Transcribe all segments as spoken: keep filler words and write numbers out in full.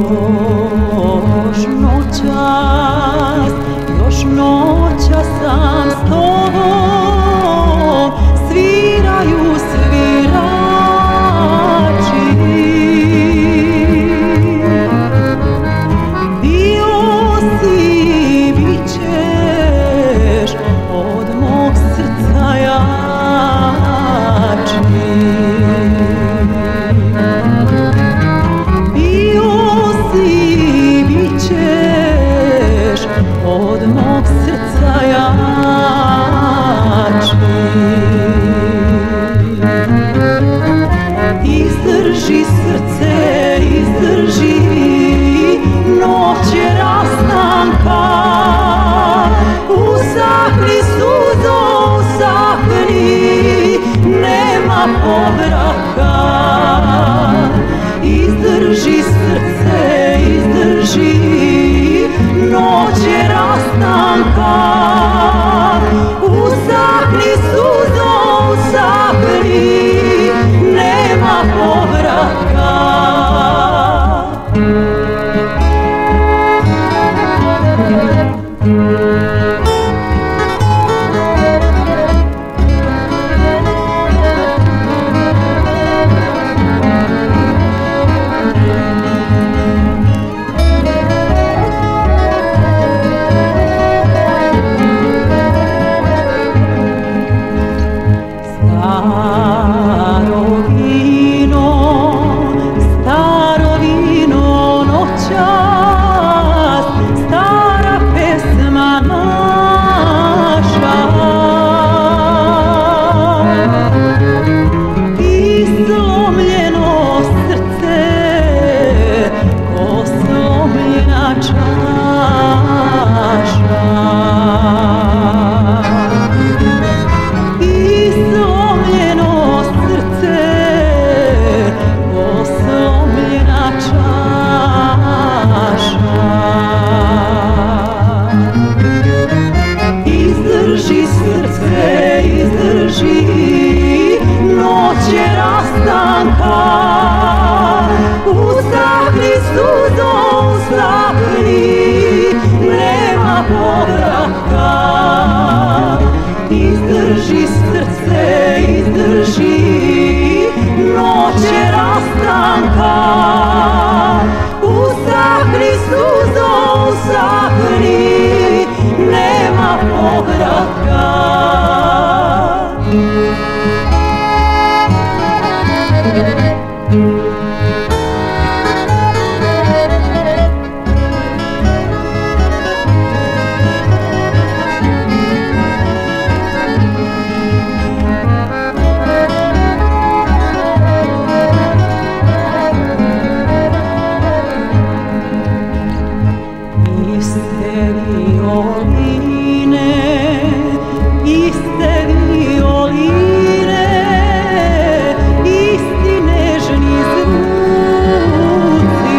Još noćas, još noćas sam s tobom, sviraju svirači. Bio si, bit ćeš od mog srca jači. Od mog srca jači. Izdrži srce, izdrži, noć je rastanka. Usahni suzo, usahni, nema povratka. Izdrži srce, izdrži, noć je rastanka. Usahni suzo, usahni, nema povratka. Izdrži srce, izdrži, noć je rastanka. Usahni suzo, usahni, nema povratka. Izdrži srce, izdrži, noć je rastanka. Usahni suzo, usahni, nema povratka. Iste violine, iste violine, isti nežni zvuci.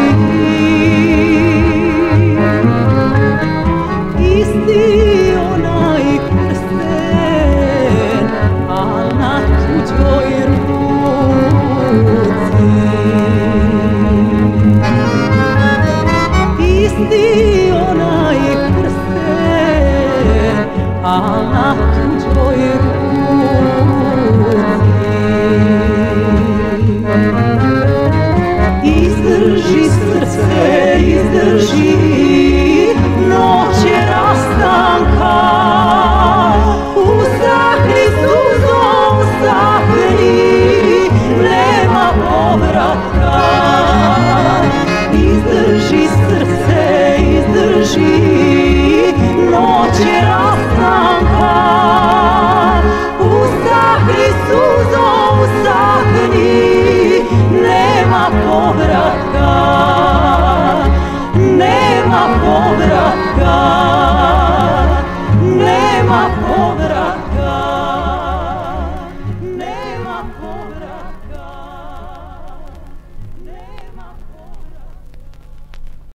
Isti onaj prsten, a na tuđoj ruci. Isti onaj prsten, a na tuđoj ruci. Izdrži srce, izdrži, noć je rastanka. Usahni suzo, usahni, nema povratka. Izdrži srce, izdrži, noć je rastanka. Usahni suzo, usahni, nema povratka. Nema povratka, nema povratka, nema povratka.